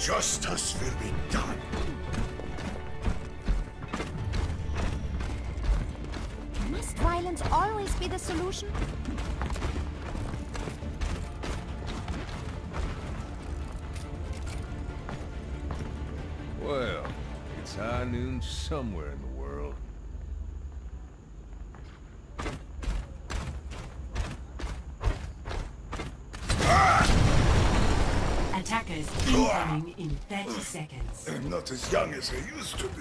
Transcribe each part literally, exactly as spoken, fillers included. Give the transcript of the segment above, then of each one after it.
Justice will be done. Must violence always be the solution? Well, it's high noon somewhere in the world. Attackers incoming in thirty seconds. I'm not as young as I used to be.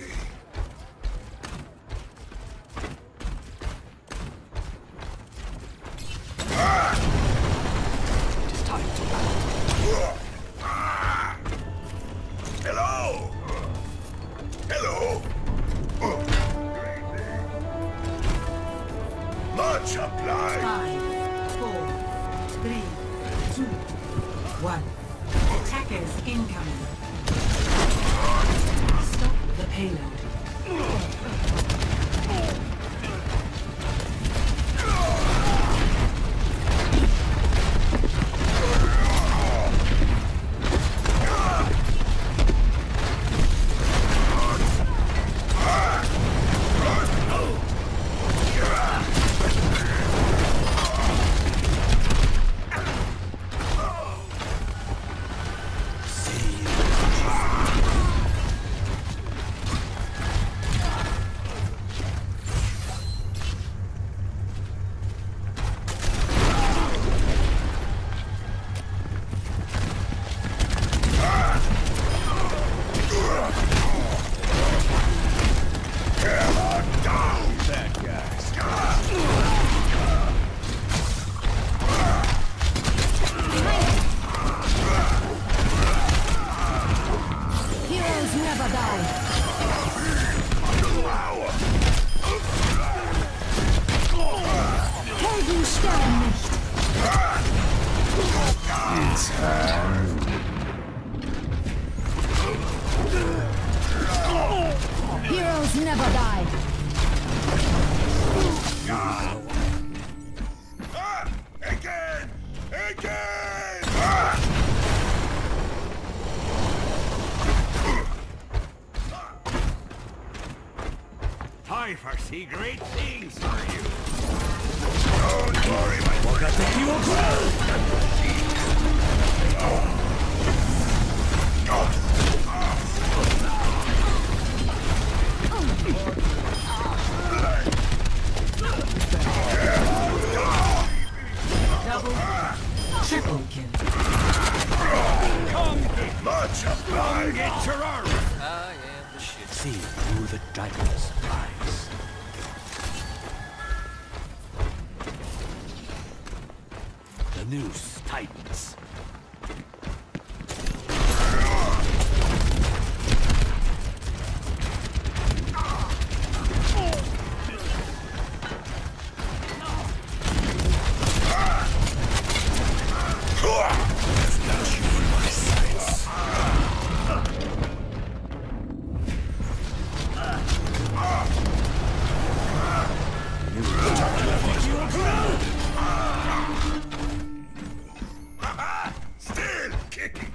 It is time to battle. Hello! Hello! Much obliged! Five, four, three, two, one. Attackers incoming. Stop the payload. Heroes never die. Ah! Again! Again! I foresee great things for you. Don't worry, my boy. Double, triple kill. Come get, Much come obliged! get your armor. I am the shit. See through the diapers eyes. The noose tightens. Still kicking!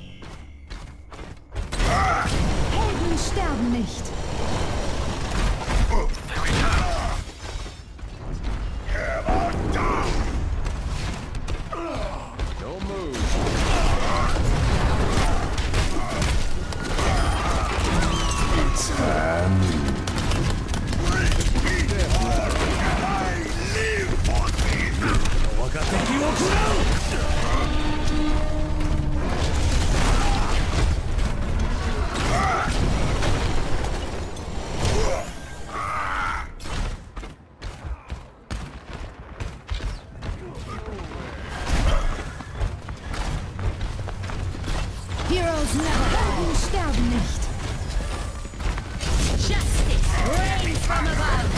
Helden sterben nicht. Hammer down! Don't move. It's time. I live for this! Heroes never die. Helden sterben nicht. Justice reigns from above.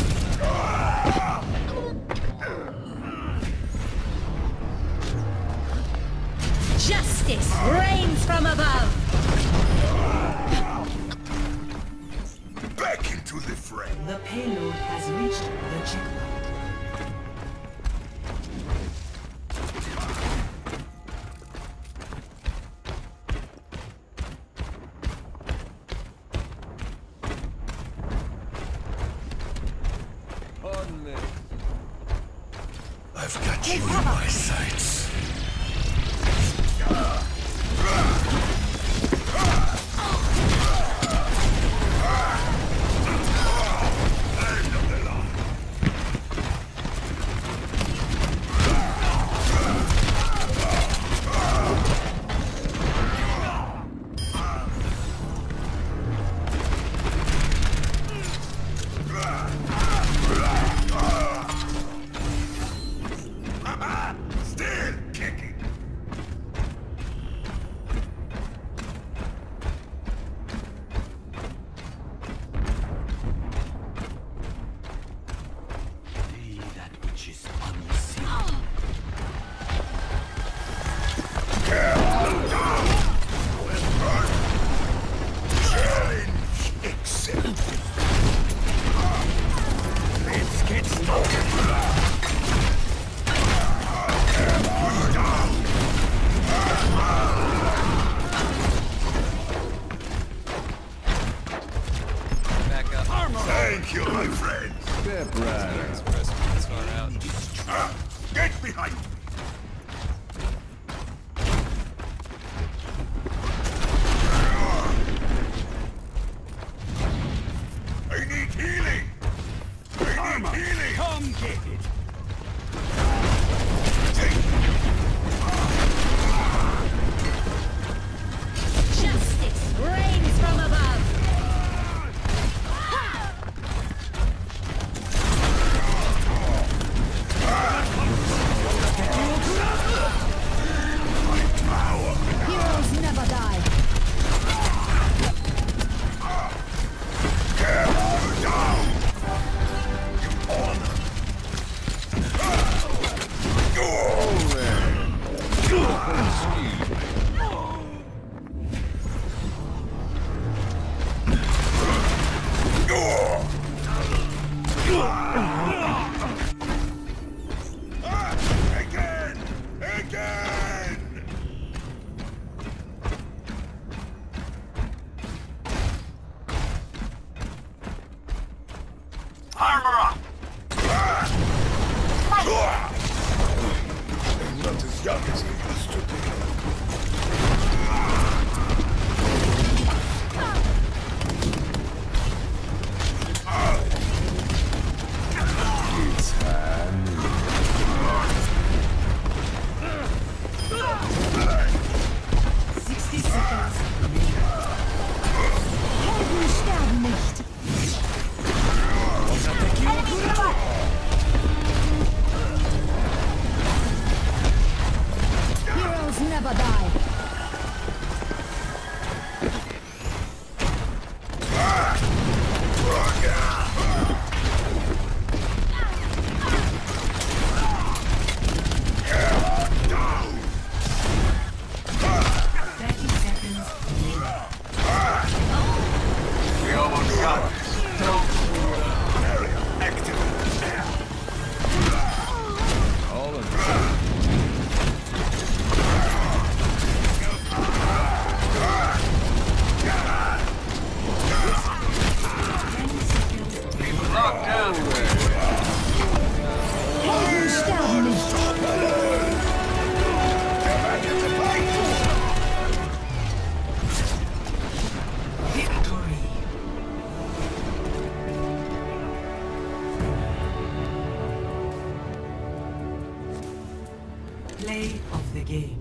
Justice reigns from above. Back into the fray! The payload has reached the checkpoint. name. I've got you in my sights. Still kicking. See that which is unseen. Challenge accepted. Let's get started. Back up. Thank you, my friend. Step right up. Express far out. Ah, get behind me. I need healing. I need healing. Come get it. Justice reigns from above. Heroes never die. Again! Again! Armor up. I'm not as young as he used to be. It's sixty seconds. Helden sterben nicht. Heroes never die. thirty seconds. We almost got this. All in. Locked down. Helden sterben nicht. Victory. Play of the game.